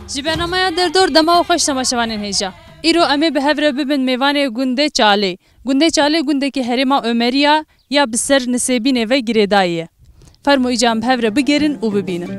جبنامه در دور دما و خوش تماشاوانین هیجا ایرو امی به هفره ببن میوان گنده چاله گنده که هریما عمریا یا بسر نسبینه و گریداییه فرمو ایجام به هفره بگیرن و ببینن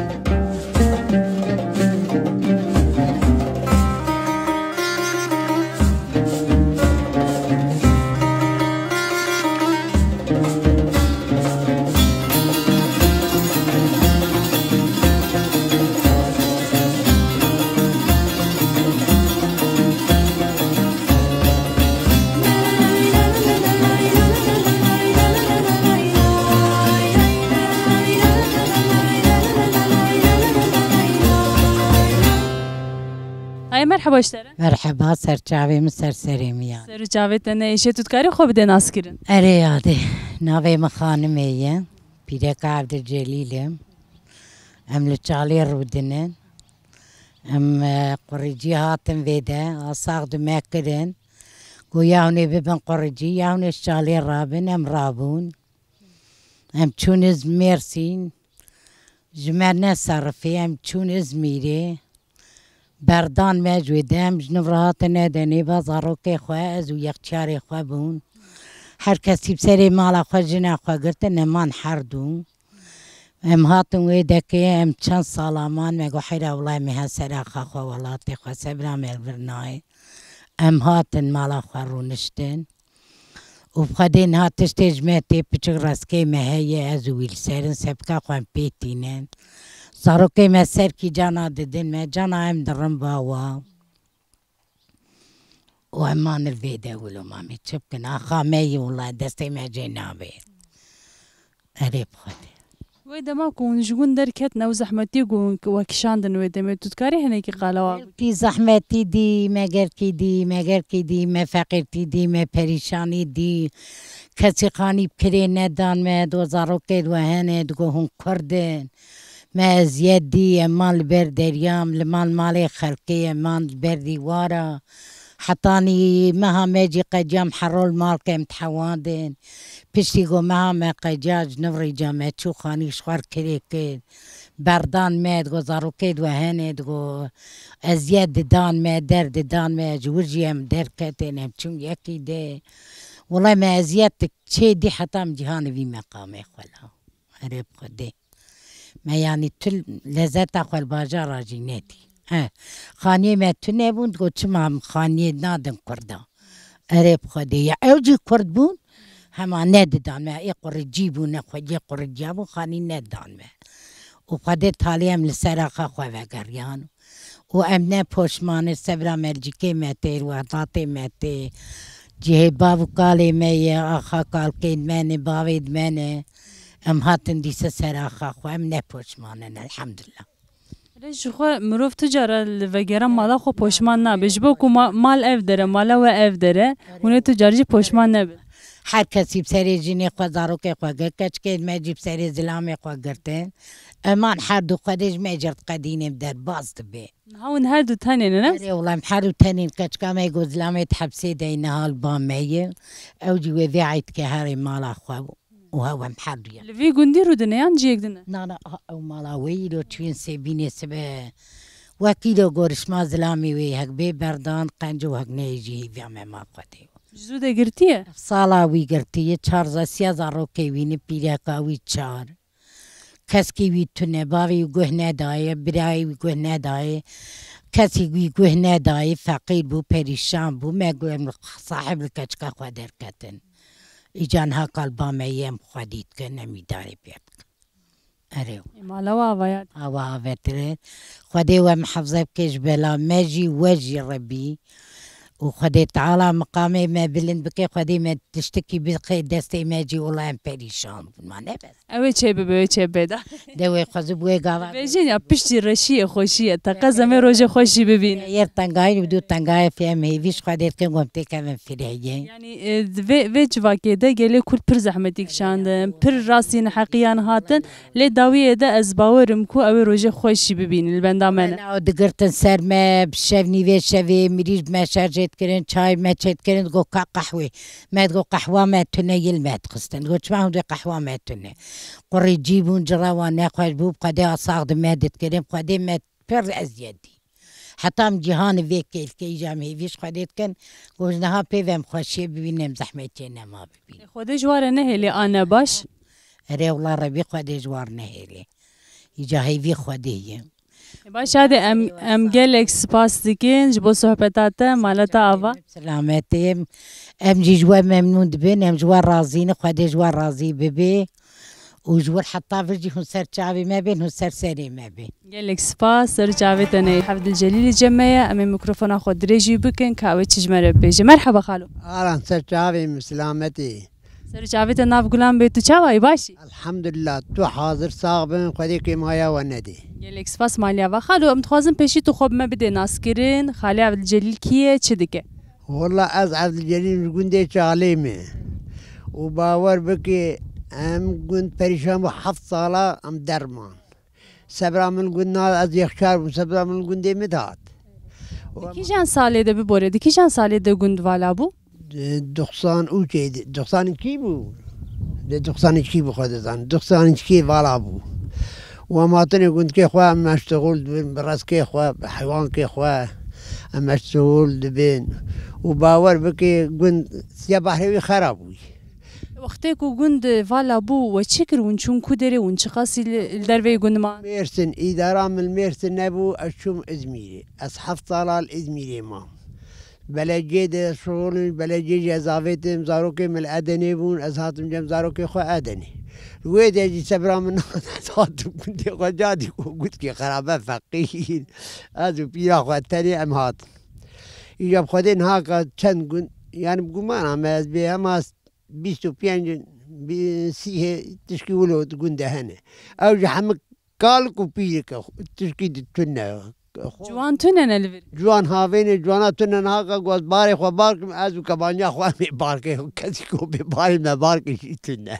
مرحبا اشتره مرحبا سرچاوی مسر سریمیان سرچاوی تنه ایشه تودکاری خوب ده ناس کرن اره یاده ناوی مخانم ایه پیرک عبدالجلیلم ام لچالی رودنن ام قرجی هاتم ویده آساق دمه کرن گویاونی ببن قرجی یاونی شالی رابن ام رابون ام چون از مرسین جمرنا صرفی ام چون از میره بردان مجودم جنورات ندنی بازاروکی خواه از و یخچاری خواه بون هر کسی بسری مالا خواه جنا خواه گرتن نمان حردون ام هاتون ویده که ام چند سالامان مگو حیره والله مها سراخا خواه والاتی خواه سبرام الورنای ام هاتن مالا خواه رونشتن و بخدین هاتش تجمعتی پچک رسکی مهیه از ویل سرن سبکا خواه پیتینن صاروكي ما سركي جانا ددن ما جانا ام درم باوا وامان الفيديو ولو مامي تشبكن اخا مي والله دستي ما جينا بي قريب خدي ويدا ما كون جون دركتنا وزحمتي قون وكشاندن ويدا ما تذكري هناكي قالوا كي زحمتي دي ما غيركي دي ما غيركي دي ما فقيرتي دي ما پریشانی دي کسی خانی بکری ندان ما دوزاروكي وهنه دگو هم کردن ما زيادي امان البردريام لمان مالي خلقي امان البرديوارا حطاني مها ماجي قجام حرول مالك متحوادن بشتيقو مها ما قجاج نوري جامع شو خاني شوار كريكي بردان ماد غو زاروكيد وهند غو ازياد دان ما درد دان ما جورجي ام دركتن ام چون يكي دي والله ما ازيادتك چه دي حتى ام جهان في مقامي خلا قريب خدي ما يعني تل لذت أخو الباجار راجيناتي خانية ما تنبون تقول شما خانية نادن كردا قريب خدي أوجي كرد بون هما نددان ما يقر جيبون أخو يقر جابو خاني نددان ما وقدر تاليهم لسراخ أخو وقريان وأمنا بوشمان السبرا مرجيكي ماتي وعطاتي ماتي جيه بابو قالي مايا أخا قال كين ماني باويد ماني ام هاتن دیسه سراخا خو ام نپوشمانن الحمدلله ليش خو مروف تجاره وگرا مالا خو پوشمان نبش بو کو مال اف داره مالا و اف داره اون تجاری پوشمان نبه هر کسی بسری جینی خو زارو که خو گچ که مجیب سری زلام خو گرتن امان هر دو خودش مجرد قدینم در باز به هون هر دو تنین نه والله هر دو تنین کچ که می گزلام تحبسی دینها البامیه او جو ویعت که هر مالا خو وهو محرية. لفي قندي رودنا ينجيك دنا. لا أو ملاوي لو تشين سبيني سبا وكيلو قرش ما زلامي ويهك ببردان قنجو هك نيجي في ما قدي. جزودة قرتيه؟ صلاة وي قرتيه چارزا سيازا روكي ويني بيريكا وي چار. كسكي وي تنه باوي وقوه ندايه براي وقوه ندايه كسي وي قوه ندايه فقير بو پريشان بو ما قوه صاحب الكچكا خودر كتن. ایجانها قلبا میم خودید که نمیداری بیاد. اره. مالا وآوایت. وآوایت خودی و محفظه بکش بلا مجی وجی ربی و خودی تعالی مقامی ما بلند بکی خودی ما تشتکی بقی دستی مجی والله ام پریشان ما نبست. اوه چه ببه چه بده. دوی خوزی بوی گاوا. بجین یا پشتی رشیه خوشیه تقاضا می روز خوشی ببین. یر تنگای بدو تنگای فهم هیویش خودی که گمتی کم فریه. یعنی ویج واقعه ده گلی کل پر زحمتی کشاندن پر راسین حقیان هاتن لی داویه ده از باورم کو اوه روز خوشی ببین البندامنه. نه دگرتن سر ما بشوی و شوی میریج مشارجت کردن چای مچت کردن گو قهوه ما گو قهوه ما تونه یل ما تقصدن گو چه هم دو قهوه ما تونه قری جیبون جراوان نخواهش بوب قدی آساق دمادت کردن قدی ما پر ازیدی حتی ام جهان ویکیل که ایجام هیویش خودت کن گوشنها پیوم خوشی ببینم زحمتی نما ببین خود جواره نهلی آنه باش اره والله ربی خود جوار نهیلی ایجا هیوی خودیه باش هاده ام گلک سپاس دیکن جبو صحبتات مالتا آوا سلامتی ام جی جوا ممنون دبین ام جوا رازین خود جوا رازی ببی و جوار حتی فرجی هون سر چاوی ما بین هون سر سری ما بین گلک سپاس سر جاویتنه حفظ الجلیل جمعه ام میکروفون خود دريجي بكن كاوي تجمره بيجي مرحبا خالو أهلا سرچاوي مسلامتي سر جاویت ناف گلان بیتو چاوی باشی الحمد لله تو حاضر صاغبن خودی که مایا و ندی گلک سپاس مالیا و خالو ام تخوازم پیشی تو خوب ما بده ناسکرین خالی عبد الجلیل کیه چه دیگه والله از عبد الجليل گنده چالیمه و باور بکی ام گند پریشان و 7 ساله ام درمان صبر من گند از یخچار و صبر من گنده میداد کی جان ساله ده ببره دی کی جان ساله ده گند والا بو 92 بو 92 بو خودتان 92 والا بو و ما تنی گند که خواه مشتغل برس که خواه حیوان که خواه مشتغل دبین و باور بکی گند سیا بحری خراب بوی وقتی کو گند والا بو و چیکر اون چون کدره اون چقاسی دروی گند ما مرسن اداره من مرسن نبو اشوم ازمیری از 7 سال ازمیری ما بلجی ده شغل بلجی جزاویتم زاروکی مل ادنی بون از هاتم جم زاروکی خو ادنی روی دیجی صبر من هاتم کنتی خو جادی کو گوت کی خرابه فقیر از پیرا خو تری ام هات ایجاب خودین ها که چند گون یعنی گمان هم از به هم 25 30 تشکیلو گنده هنه او جحمک کال کو پیرک تشکیل تونه جوان تونه نلویر جوان هاوین جوانا تونن ها که گوز باری خو بارکم از کبانیا خو می بارکه کسی کو به باری ما بارکه تونه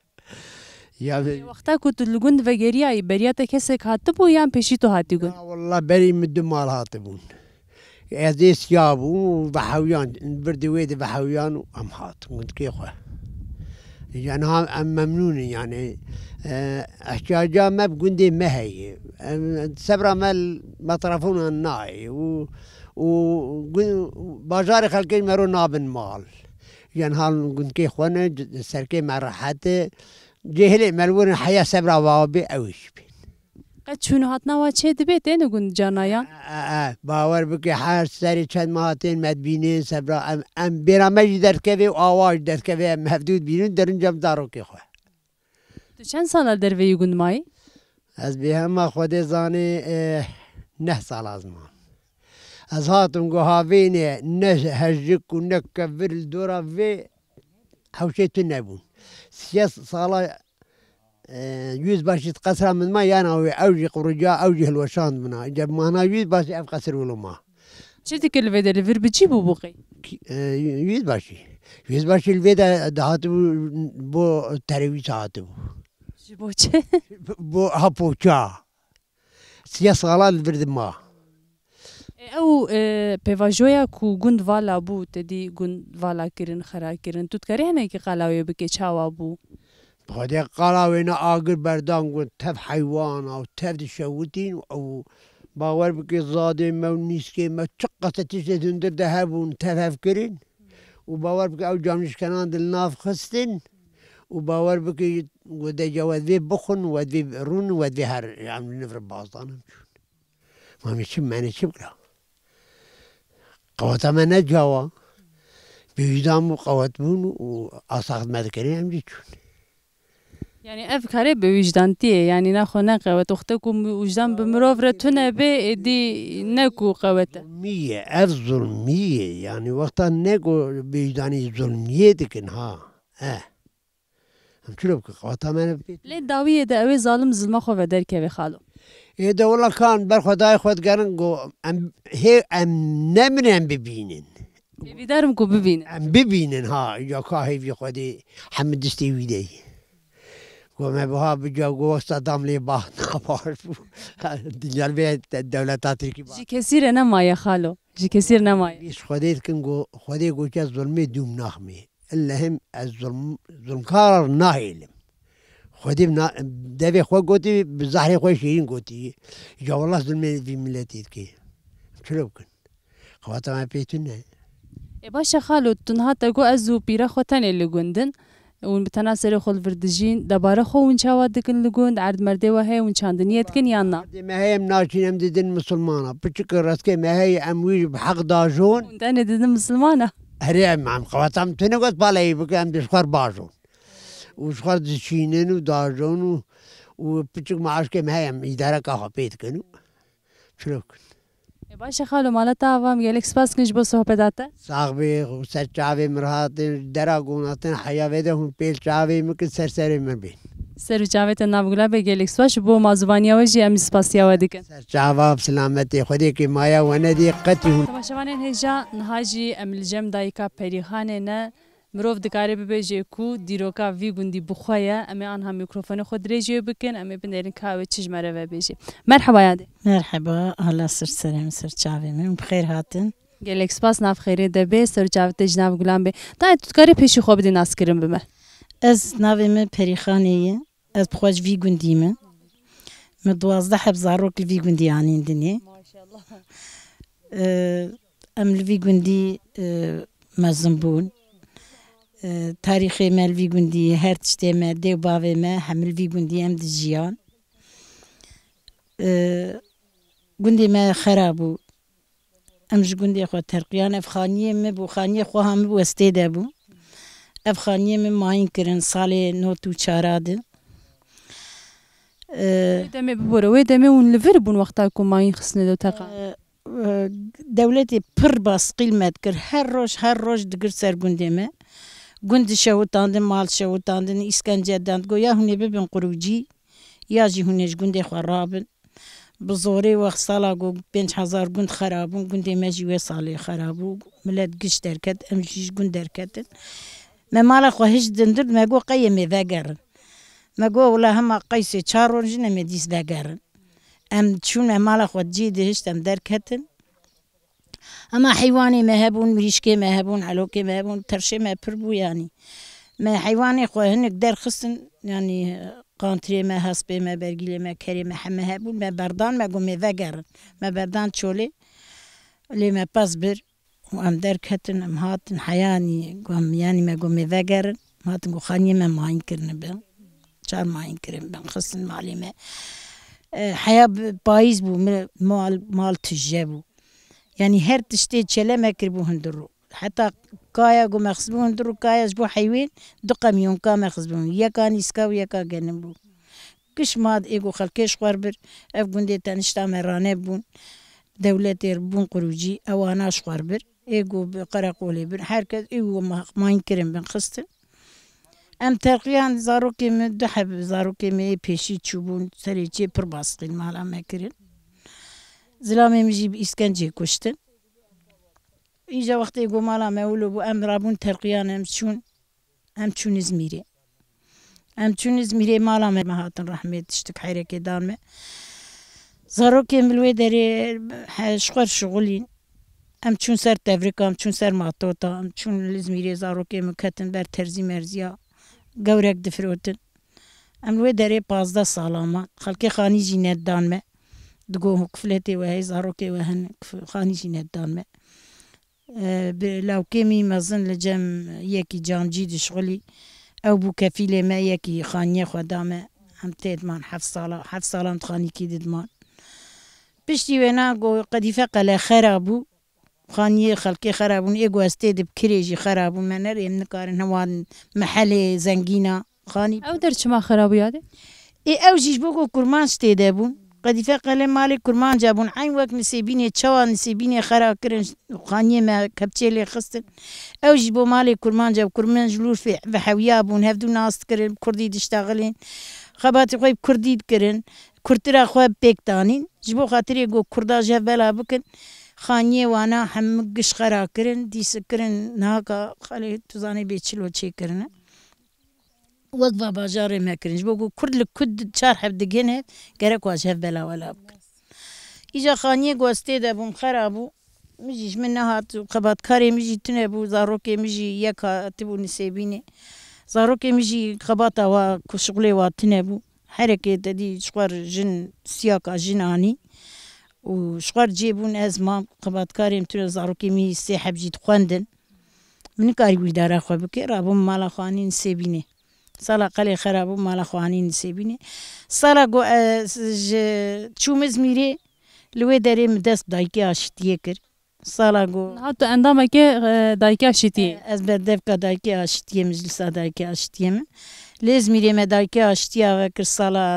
یا وقتا کو تو گند و گریای بریات کسی هات بو یا پیشی تو هاتی گند والله بری مد مال هاتبون از سیابو بحویان بردی وید بحویان و ام هات گند کی خو يعني هم ممنون يعني احتياجا ما بقندي ما هي سبرا ما طرفونا الناي و بازار خلقين مرو نابن مال يعني هال قند كي خوانا سركي مع راحته جهلي ملون حياة سبرا وابي اوش بين قد شنو هاتنا واتشي دبيت اینو گند جانايان باور بكي حار سري چند ماهاتين مدبينين سبرا ام برامج دركبي و آواج دركبي مفدود بينون درن جم دارو كي خواه تو چند سال دروی گند مایی از به همه خود زانی 9 سال از ما از هاتم گو هاوینه نه هجک و نه کبر الدورا و حوشیتو نبون 3 ساله يوز باش يتقصر من ما يانا اوجي قرجا اوجي الوشان منا جاب معنا يوز باش افقصر ولا ما چه دیگه الویده لیور بجیبو بوقی يوز باشي الفيدا دهاتو بو تروي ساعتو جیبو چه بو هابوچا 3 ساله البرد ما او پیواجویا کو گند والا بو تدی گند والا کرن خرا کرن تو تکری هنه کی قلاوی بکی چاوا بو بخاطر قلاوينا آقر بردان قلت تف حيوان أو تف شوتين أو باور بكي زادي ما نيسكي ما تشقة تجد هندر دهبون تف هفكرين وباور بكي أو جامش كنان دلناف خستين وباور بكي ودا جواد في بخن ود في رون ود في هر يعني نفر باطانا ما مشيم ماني شبكة قوات ما نجوا بيجدام قوات بون وأصاغد ما ذكرين هم جيتشون یعنی اف کاره به وجدانتیه یعنی نخو نقوت وقتی که وجدان به مروف را تونه به دی نکو قوته ظلمية اف ظلمية يعني وقتا نكو بيجداني ظلمية دكن ها هم شلو بك قوتا ما لی داویه ده اوی ظالم ظلمه خو و در که خالو إذا والله كان بر خداي خود قرن قو هي نمرن ببينن بیدارم کو ببینه ببينن ها يا كاهي في خدي حمد دستي دي وما بها بجا صدام لي با نبار دنيا البيت الدولتات كي جی کثیر نمایه خالو جی کثیر نمایه بيش خديت كن خدي قو كاز ظلمي دوم ناخمي الا هم الظلم كار نايل خدي دبي خو قوتي بزهري خو شيرين قوتي يا والله ظلمي في ملتي كي شلو بكن خواتم ما بيتنا باشه خالو تنها تگو از و پیره خوتن لگوندن اون بتنا سر خول وردجین دباره خو اون چاوا دکن لگوند عرد مرده و هی اون چاندنیت کن یا نه ما هي مناشين ام ددن مسلمانه بتشكر راسكي ما هي اموي بحق داجون اون تانه دیدن مسلمانه هري مع خواتم تنقص بالي بكم بشخر باجون وشخر دشينن وداجون وبتشك معاش كي ما هي اداره كاخ بيت كنو شلو باشه خالو مالتا عوام گلک سپاس کنج با صحبتاته صاحبي وسر شعبي مرهات دراغونات حيا هم بيل شعبي ممكن سرسري من بين سر جاوت نابگلا به گلک سپاس بو مازوانیا و جی ام سپاسیا و دیکن سر شعباب سلامتي خدي كي مايا وندي قتي تماشاوانین هجا نهاجی ام الجم دایکا پریخانه نه مروف دکاره ببیجه کو دیروکا وی گوندی بخوایا اما آنها میکروفون خود ریجیو بکن اما بندرین کاوه چجمره و بیجه مرحبا یاده مرحبا هلا سر سلام سر چاوي من بخير هاتن گلک سپاس ناف خیره دبی سر جاوت جناب گلام بی تا تکاری پیشی خواب دی ناس کرم بمه از ناوي من بريخانية از بخواج في قنديمة من 12 بزاروك الفي قندي عني الدنيا ما شاء الله ام الفي قندي مزنبون تاريخي ما الفي قندي هرتشتي ما ديو بافي ما حمل في قندي ام دجيان قندي ما خرابو امش قندي اخوة ترقيان افخانية مبو خانية اخوها مبو استيدابو افخانیه من ماین کرن سال نوتو چاراد دمه ببوره و دمه اون لور بون وقتا کو ماین خسنه دو تقا دولتی پر باس قیمت کر هر روز دگر سر گندمه گند شوتاندن مال شوتاندن اسکنجه داند گو یا هنی ببین قروجی یا جی هنیش گند خرابن بزوری وقت سالا گو 5000 گند خرابون گند مجیو سالی خرابو ملت گش درکت امجیش گند درکتن ما مالا خو هیچ دندر ما گو قیمه وگرن ما گو ولا هم قیس چارون جنه مدیس وگرن ام چون مالا خو جیده هشتم درکتن اما حیوانی مهبون مریشکی مهبون علوکی مهبون ترشه ما پربو یعنی ما حیوانی خو هنک در خستن یعنی قانتری ما حسبه ما برگیله ما کری ما همه هبون ما بردان ما گو ما وگرن ما بردان چوله لی ما پس بر وام دركتن ام هاتن حياني قوم يعني ما قوم ذكر هاتن قو خاني ما ماين كرن بن شار ماين كرن بن خصن مالي ما حياة بايز بو مال تجابو يعني هر تشتي تشلا ما كربو هندرو حتى كايا قوم يخصبو هندرو كايا جبو حيوين دقم يوم كام يخصبو يا كان يسكاو يا كا جنبو كش ماد ايقو خلكيش قربر اف قندي تنشتا مرانه بون دولتي ربون قروجي اواناش قربر ايقو بقرقولي بن حركة ايقو ما ينكرم بن خستن ام ترقيان زاروكي من دحب زاروكي مي بيشي تشوبون سريتي برباسقين مالا ما كرن زلامي مجيب اسكنجي كشتن ايجا وقت ايقو مالا ما ولو بو ام رابون ترقيان ام تشون ازميري مالا ما هاتن رحمة تشتك حيركي دارمه زاروكي ملوي داري شغل شغلين ام چون سر تفریقا ام چون سر ماتوتا ام چون لزمیری زاروکی مکتن بر ترزی مرزیا گورک دفروتن ام لوی داره 15 سالما خلقی خانی جینت دانمه دگو کفلتی و هی زاروکی و هن خانی جینت دانمه لو کمی مزن لجم یکی جانجی دشغلی او بو کفیل ما یکی خانی خدامه هم تیدمان 7 سالم خانی کی دیدمان پشتی وینا گو قدیفه قله خرابو خانية خلقي خرابون إيجو استيد بكريجي خرابون ما نريم نكارن هوان محل زنجينا خاني او درچ ما خرابو ياده او جيش بوكو كرمان استيدابون قد فقال مالي كرمان جابون عين وقت نسيبيني تشوا نسيبيني خراب كرن خانية ما كبتشيلي خستن او جيش بو مالي كرمان جاب كرمان جلوش في بحويابون هفدو ناس كرن كردي تشتغلين خباتي خويب كردي كرن كرترا خويب بيكتانين جبو خاطري جو كردا جبلا بكن خانیه وانا هم گش خرا کرن دیس کرن ناکا خالی توزانی بیچلو چی کرنه وقت بازار ما کرنج بگو کرد لکد چار حفظ گنه گرک واجه بلا ولا بکن ایجا خانیه گوسته دبوم خرابو میجیش من نهات قباد کاری میجی تنه بو زاروکی میجی یکا تبو نسیبینه زاروکی میجی قباتا و کشغله و تنه بو حرکت دی شوار جن سیاکا جنانی و شغار جيبون أزمام قبات كاريم ترى زاروكي مي سيحة بجيت خواندن من كاري ويدارا خوا بكي رابو مالا خواني نسيبيني صلا قلي خرابو مالا خواني نسيبيني صلا قو تشو مزميري لوي داري مدس دايكي عشتيه كر صلا قو حتی اندامه که دایکه شیتی از بردف که دايكي عشتيه مجلسة دايكي عشتيه من لازميري ما دايكي عشتيه وكر صلا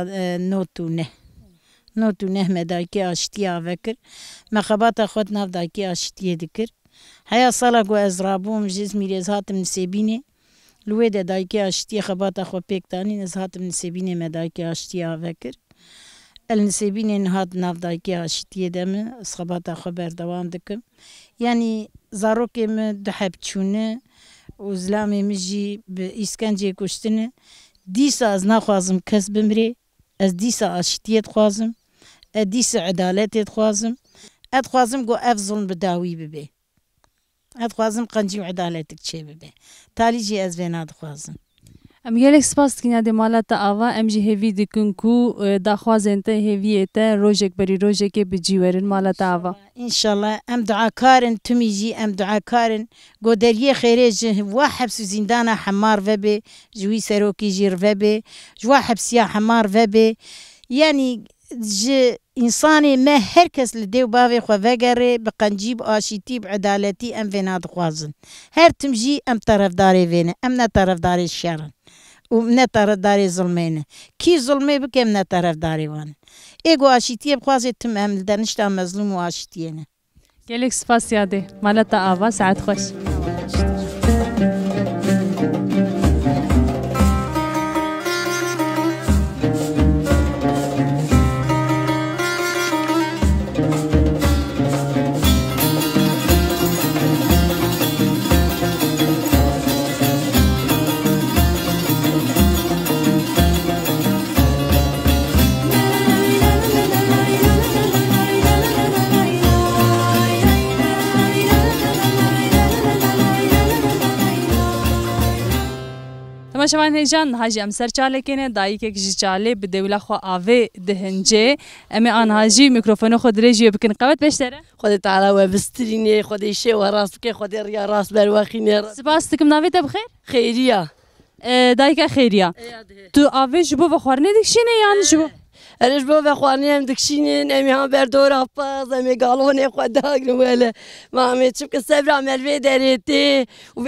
نوتو نه ما دايكي عشتيه وكر ما خبات خود ناف دايكي عشتيه دكر هيا صلا قو از رابو مجزميري از هاتم نسيبيني لوی ده دایکی آشتی خبات خو پیکتانی نزهات نسبینه مدایکی آشتی آوکر النسبینه نهاد ناف دایکی آشتی دم خبات خو بردوام دکم یعنی زاروکی م دحب چونه و زلامی مجی به اسکنجه کشتنه دیسا از نخوازم کس بمری از دیسا آشتیت خوازم دیسا عدالتت خوازم ادخوازم گو افضل بداوی ببی ادخوازم قنجی و عدالتك چه ببه تالی جی از وینا دخوازم ام گلک سپاس کنا دی مالات آوا ام جی هیوی دکن کو دخوازن ته هیوی ته روزک بری روزک بجیورن مالات آوا انشالله ام دعا کارن تمی جی ام دعا کارن گو دریه خیره جه و حبس زندان حمار وبه جوی سروکی جیر وبه جوا حبسیا حمار وبه یعنی ج إنساني ما هركس لديو باوي خو وگره بقنجيب آشيتي بعدالتي ام فينا دخوازن هر تمجي ام طرف داري فينا ام نا طرف داري الشرن ومنا طرف داري ظلمينه كي ظلمي بك ام نا طرف داري وانا ايگو آشيتي بخوازي تم ام لدنشتا مظلوم و آشيتينه گلک سپاس یاده مالات آوا ساعت خوش شوان هیجان هاجی ام سر چاله کنه دایی که کجی چاله بدولا خو آوه دهنجه امی آن هاجی میکروفون خود رجیه بکن قوت بشتره خود تعالی و بسترینه خود ایشه و راست که خود ریا راست بر واخینه سپاس تکم ناویت بخیر خیریه دایی که خیریه تو آوه جبو و خورنه دکشینه یعنی جبو أنا جبوا بخواني هم دكشينين أمي هم بردور أفاز أمي قالوني خداقن ولا ما عم تشوف السبرة عمل في دريتي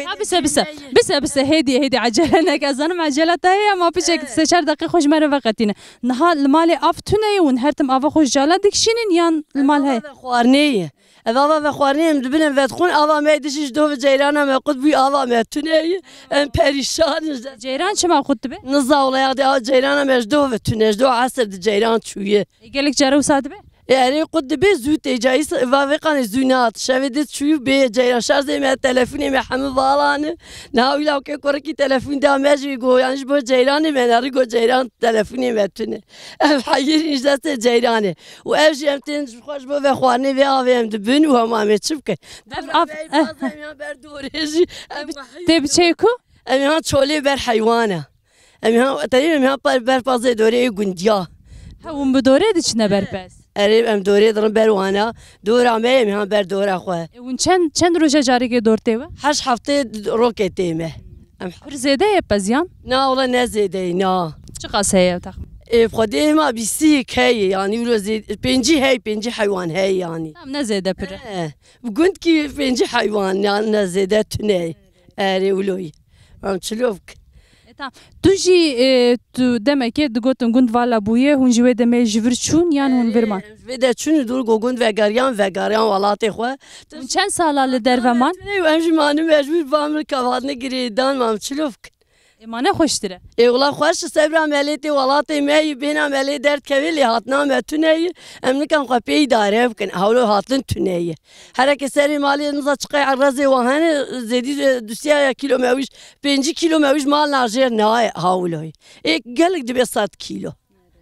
بس هدي عجلنك أظن عجلتها هي ما بيشك استشار دقيقة خوش مرة وقتنا نها المال أفتوني ونهرتم أفا خوش جالة دكشينين يان المال هاي خوارنية أبغى بخوارني هم دبنا بدخون أبغى ما يدشش دو جيرانا ما قد بي أبغى ما توني أم بريشان جيران شما قد به نزاولا يا دي جيرانا ما جدو توني جدو عصر جيران شوية يقولك جارو ساعد به يعني قد به زوت جايس وافقان زونات شافدت شو به جيران شارزي ما تلفوني ما حمل بالان ناوي لو كوركي تلفون دا ماجي يقول يعني جبو جيراني ما ناريقو جيران تلفوني ما تونه ام حير نجدت جيراني وأجي ام تنج خوش بو بخواني في افهم دبن وهم عم تشوفك اف بردوريجي تبي تشيكو ام ها تشولي بر حيوانه ام ها تقريبا ها بر بازي دوري غنديا هم بدوره ديش نبر بس قريب ام دوري درم بروانا دور عمي ام ها بر دور اخو ون چند روزه جاری که دورته و حش هفته روكتيمه ام پر زیاده پزیان نا والله نزيدي نا چه قاسه تخم خودی ما بیسیک هی يعني ولو زيد بنجي حيوان هي يعني نزيده پر قلت كي بنجي حيوان يعني نزيده تني اري ولوي ام تشلوفك تو جی تو دمکه دگوتن گند والا بویه هون جوه دمه جور چون یان هون ورمان وده چون دور گوگند وگریان ولات خو چند ساله لدر ومان ام جمانه مجبور بام کاوادنه گریدان مام تشلوفك ایمانه خوشتره والله خوش صبر عمليتي ولاتي ما بين عملي درد كويلي هاتنا ما تني امنكم قبي داره بكن هولو هاتن تني حركه سري مالي نزا تشقي عرزي وهن زيدي دوسيا كيلو ماويش 5 كيلو ماويش مال ناجر ناي هولوي قالك دبي 7 كيلو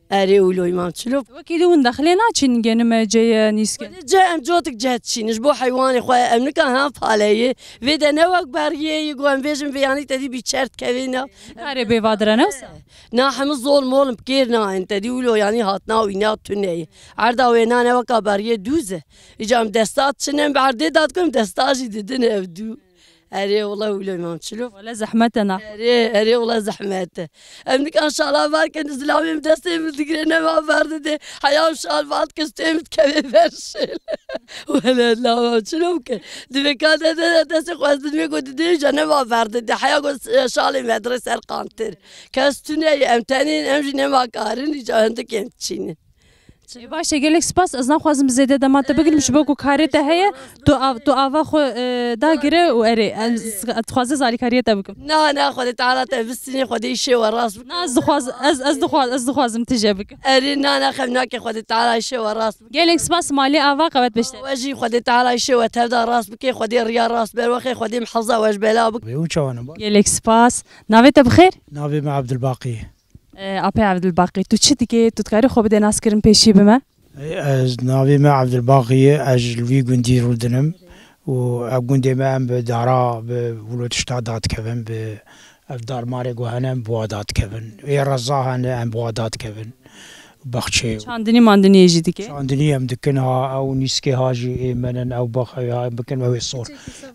اری اولوی مام چلو وەکی لەون دەخلێ ناچین گەنمە جێە نیسکن جا ام جوتك جهت چینش بو حیوانی خواه ام نکن هم پالیه ویده نوک بریه یه گوهم بیشم بیانی تدی بیچرت کوینا کارێ بێوادرەنەوسە نا همه زول مولم بکیر نا انتدی اولو یعنی هاتنا و اینا تونه عردا وینا نوکا بریه دوزه ایجام دستات چنم برده داد کنم دستاجی دیدن افدو اری والله اولوی مام چلو ولا زەحمەتەنا اری والله زحمته امنك ان شاء الله بارك نزلامي مدستي مدقرنا ما برده حياه شال بعد كستي متكبي فرشل ولا لا شنو كان دبكات دست خواست دمي قد دي جنا ما برده حياه شالي مدرسه القانتر كستني امتنين امجي نما قارن جاندك يمتشين باشە gelek spas ez naxwazim zêde dema te bigrim ji bo ku karê te heye tu ava xwe dagire û erê dixwaze zalîkariyê te bikim نا خدي تعالى تبستني خدي شي وراس ez dixwazim tu jê bikim اري نا خمناك خدي تعالى شي وراس gelek spas malê ava qewet beşte واجي خدي تعالى شي وتبدا راس بكي خدي ريال راس بروخي خدي محظه واش بلا بك gelek spas navê te bixêr ناوی ما عبدالباقی apê Evdilbaqî tu çi dikê tu dikarî xwe bidê naskirin pêşî bime از ناوی ما عبدالباقی از لوی گوندی رو دنم و گوندی ما ام به دارا به ولوتشتا داد کبن به افدار ماری گوهنم بوادات کبن ای رزاهن ام بوادات کبن بخچه çandinî mandiniyê jî dikê شاندنی ام دکن ها او نیسکی هاجی ایمنن او بخوی ها بکن او صور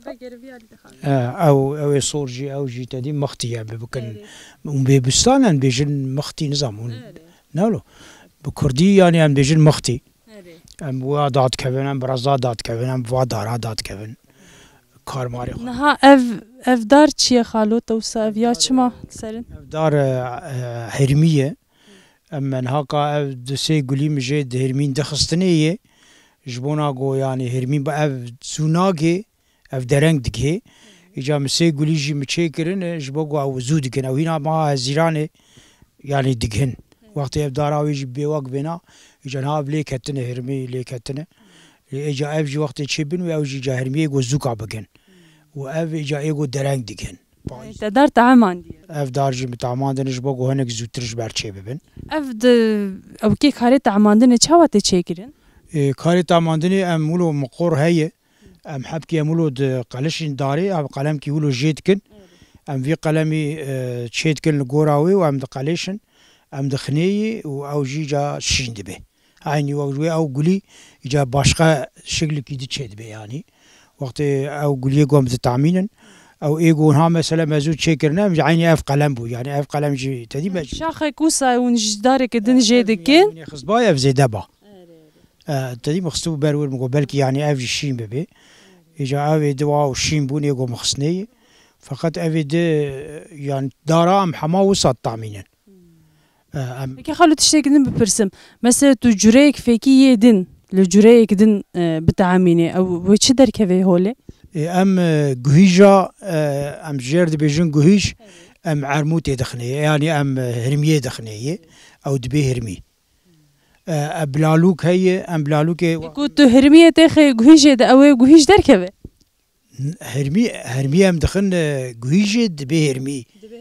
او صور جی او جی تدی مختیه بکن اون به بستانن بیجن مختی نظامون نولو بکردی یعنی ام بیجن مختی ام بوادات کبن ام برزادات کبن ام بوادارات کبن کار ماری خو niha evdar çi ye xalo te wisa ev ya çima serin دار هرمیه من هاکا اف دسه گلی مجه هرمین دخستنیه جبونا گو یعنی هرمین با اف زوناگه اف درنگ دگه ایجا مسه گلی جی مچه کرن جبو گو او زود دگن او هینا ما زیرانه یعنی دگن وقتی اف داراوی جی بیواق بنا ایجا نهاف لیک هتنه هرمی لیک هتنه ایجا اف جی وقتی چه بین و او جی جا هرمیه گو زوکا بگن و اف ایجا ایگو درنگ دگن te dar teheman diye اف دار جی متعماندن جبو گو هنک زودترش برچه ببن ev ew kê karê te emandinê çawa te çêkirin کاری تاماندنی ام ولو مقور هي ام حبكي ام ولو قلشين داري ام قلم كي ولو جيتكن ام في قلمي تشيتكن القوراوي وام قليشن ام دخني او جيجا شين دبي عيني وجوي او قولي جا باشقه شكل كي تشيد بي يعني وقت او قولي قوم تتعمينا او ايجو ها مثلا مازوت شيكرنا عيني اف قلم بو يعني اف قلم جي تدي ماشي şaxek wisa hûn ji dareke din jê dikin خصباي اف زي دبا تدي مخصوب برور مقول بلكي يعني اف شين ببي اجا اف دوا وشين بوني يقو مخصني فقط اف يعني دارام حما وسط طعمينا peki xalo tiştekidin bipirsim mesela tu cureyek fekî yedin li cureyek din biteemînê ew çi derkevê holê ام جهيجا ام جيرد بيجن جهيج ام عرموتي دخنيه يعني ام هرميه دخنيه او دبي هرمي بلالوك هي ام بلالوك ku tu hirmiyê tê xê guhîjê de ew ê guhîj derkeve هرمي ام دخن جهيج دبي هرمي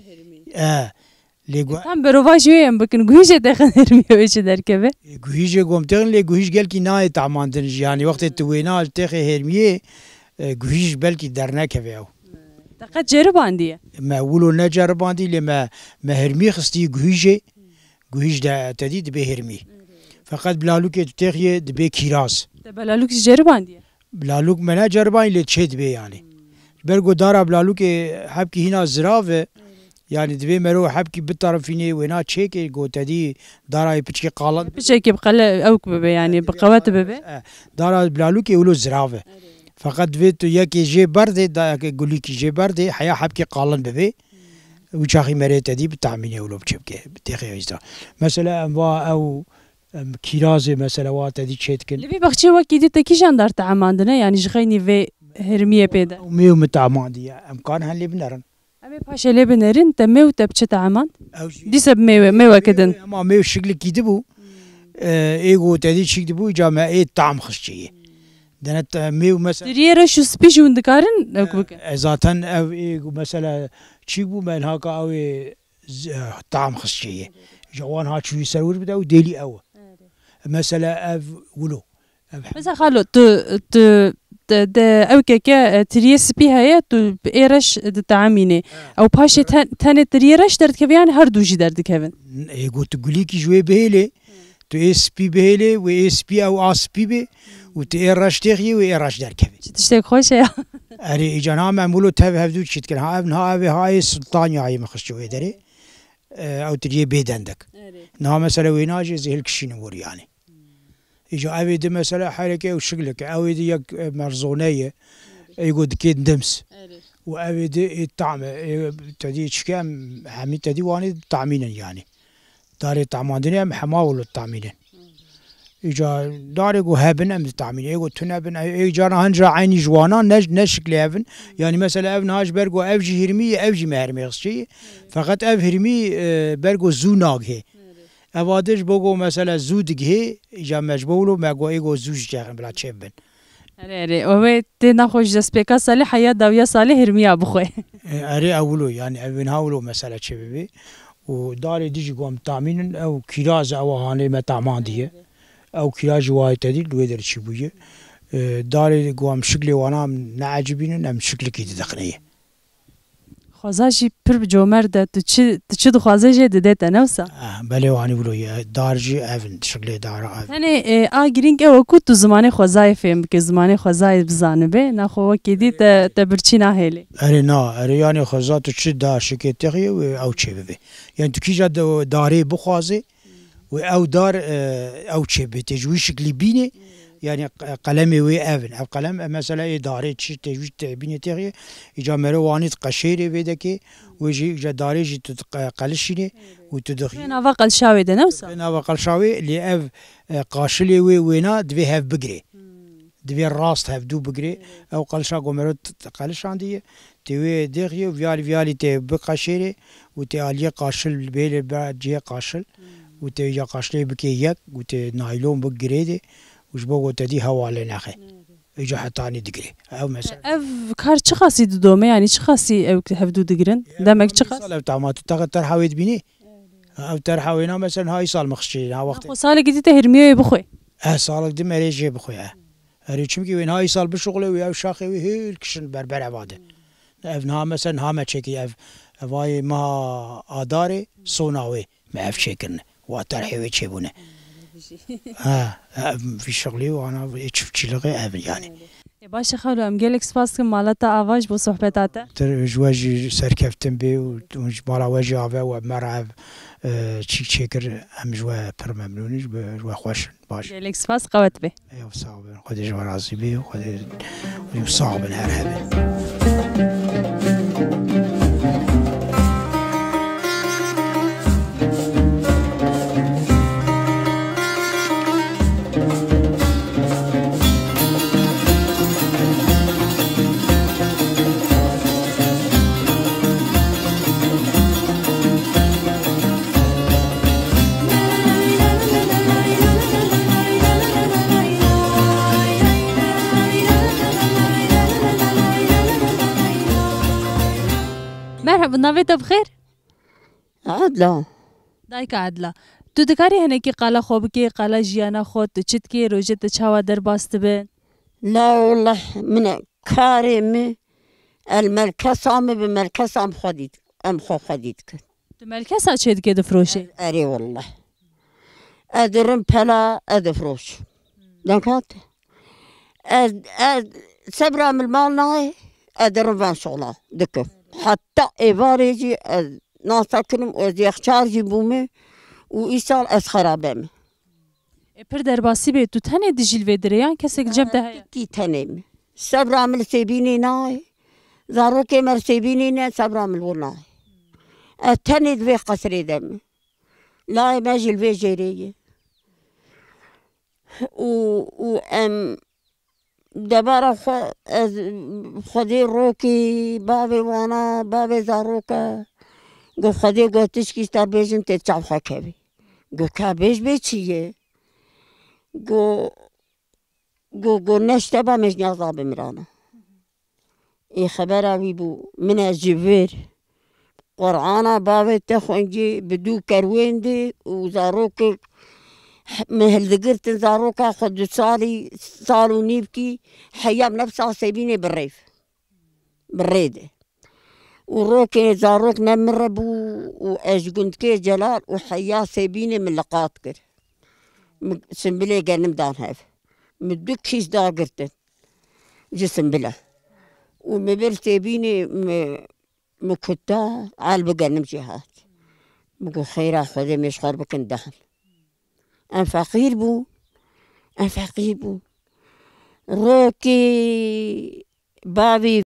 لي tam berova jî wê em bikin guhîjê te xwe hirmiyê wê çi derkeve جهيج قوم تغن لي جهيج قال كي ناي تعماندن يعني وقت توينا تخي هرميه جهيج بلكي درناك فيو te qet ceribandiye ما ولو نجرباندي لما ما هرمي خستي جهيج دا تدي دبي هرمي فقط بلالوك تخي دبي كيراس te belalûk ji ceribandiye بلالوك منا جربان اللي تشد بي يعني برجو دارا بلالوك حبكي هنا زرافه يعني دبي مرو حبكي بالطرفيني وهنا تشيكي جو تدي دارا يبتشي قالن bişekî biqele ew bibe yani biqewet bibe دارا بلالوك يقولوا زرافه فقط فيتو ياكي جي بردي دا يقوليكي جي بردي حيا حبكي قالن ببي وشاخي مريت دي بتعميني ولو بشبكي بتيخي يزدا مثلا او كيرازي مثلا وات دي تشيتكن li vê bexçê wekî dî te kîjan dar te emandine yani ji xeynî vê hirmiyê pê de وميو متعمادي امكان هاللي بنرن em ê paşê lê binerin te mêw te biçe te emand او dîse bi mêwekê din اما ميو شكل كيدبو ايغو تدي شكدبو جامع اي طعم خشيه دنت ميو مثلا diriyê reş û spî jî hûn dikarin ew bikin ذاتا او ايغو مثلا تشيبو من هاكا او طعم خشيه جوان ها شوي سرور بده وديلي أوه مثلا أف ولو مثلا خالو تو او که تریه سپی هیا تو ایرش تعمینه او پاش تن تریهش درد که بیان هر دوجی درد که يقول تقولي كي جوي بهيلي تو اس بي بهيلي و اس بي او اس بي بي و تي راش تخي و راش دركبي تشتاق خوش یا اري اجانا معمولو تاب هفدو تشيت كان هاي سلطان هاي مخش جوي دري او تجي بيدندك نا مثلا ويناجي زي الكشين ور يعني اجا ابي مثلا حالك او شغلك او يك مرزونيه يقول كيد دمس وابي الطعم تدي كام حمي تدي واني طعمين يعني داري طعماندني ام حماول الطعمين اجا داري جو هبن ام الطعمين ايغو تنبن اجا هنجا عيني جوانا نشكل هبن يعني مثلا ابن هاج برغو افجي هرمي افجي مهرمي شيء فقط اف هرمي برغو زوناغ هي اوادش بوغو مثلا زودگ هي اجا مجبولو ماغو ايغو زوج جاغن بلا تشبن اره اوه تی نخوش دست پیکا سالی حیات داویا سالی هرمیا بخوی اره اولو يعني ابن هاولو مثلا تشبي وداري ديجي قوم تامين او كيراز او هاني ما تامانديه او كيراج واي تدي الويدر تشبويه داري قوم شكلي وانا نعجبين ام شكلي كي دقنيه خوازاجی پر بجومر ده تو خوازاجی ده تنوسا بله واني بلو دارجي افن شكلي دار يعني اگرینگ او کو تو زمانه خوازای فهم که زمانه خوازای بزانه به نخو کدی تبرچی نه هلی اري نا اري يعني خوازات تشد دار شكيتي او تشبي يعني تكيجا داري بخوازي او دار او تشبي تجوي شكلي بيني يعني قلمي وي افن او قلم مثلا اداري تشي تجوي بيني تغي اجا مرواني قشيري بيدكي ويجي اجا داري جي قلشيني وتدخي انا وقل شاوي ده نوسا انا وقل شاوي اللي اف قاشلي وي وينا دبي هاف بقري دبي الراس هاف دو بقري او قلشا قمرو قلش عندي تي دغي فيالي تي بقشيري وتي علي قاشل بيل بعد جي قاشل وتي جا قاشلي بكي يك وتي نايلون بقريدي وش بقول تدي هوا لناخي يجوا حطاني دقري او مثلا اف كار چه خاصی دومه يعني چه خاصی او هفدو دگرن دمك چه خاص سال تعمات ترحاويت بيني او ترحاوينا مثلا هاي صال مخشي ها وقت سال جديد هرميه بخوي صالك دي مريجي بخويا اري چمكي وين هاي صال بشغله ويا شاخي وهي الكشن بربر عباده افنها مثلا ها ما تشكي اف هاي ما اداري صوناوي ما اف شكرنا وترحيوي تشبونه في شغلي وانا شفت لغي يعني باشه خالو ام گلک سپاس که مالتا آواج بو صحبتاته تر جواجي سركفتن بي ومالا واجي عفا ومرعب تشيكر ام جوا پر ممنونش جوا خوش باش گلک سپاس قوت به ايوه صعب خدي جوا راضي بي وخدي صعب هرهبه مرحبا نويتا بخير عدلة دايكا عدلة تو دكاري هنكي قالا خوبكي قالا جيانا خود تشتكي روجت تشاوا درباست بين لا والله من كارمي المركز عمي بمركز عم خديد خو خديد كن تو ملكسا تشيد كده فروشي أري والله أدرم بلا أدفروش دكات سبرا من المال ناي أدرم فان شغله دكم حتى إيفاريجي ناسكنم وزي اختارجي بومي وإيصال أسخرابم پر درباسی به تو تنه دیجیل ودریان کسی جب ده هیا كي تنم سبرا من سيبيني ناي زاروكي مر سيبيني نا سبرا من وناي التني دوي قصري دم لا ماجي الوي جيري و ام دبارة خدي روكي بابي وانا بابي زاروكا قو خدي قو تشكي ستار بيجم تتشعب حكابي قو كابيج بيتشيه قو نشتبه مش نعظاب مرانا اي خبر اوي بو من الجبير قرآن بابي تخونجي بدو كروين دي وزاروك مهل ذكرت زاروك خد صال ونيبكي حيام نفسها سيبيني بالريف بالريدة وروكي زاروك نمربو واجقنت كي جلال وحيا سيبيني من لقاتكر سنبلي قنم دان هاف مدوك كيس داقرتن جسم بلا ومبر سيبيني مكتا عال بقنم جهات بقول خيرا خذي مش خربك اندخل أنا فقير بو روكي بابي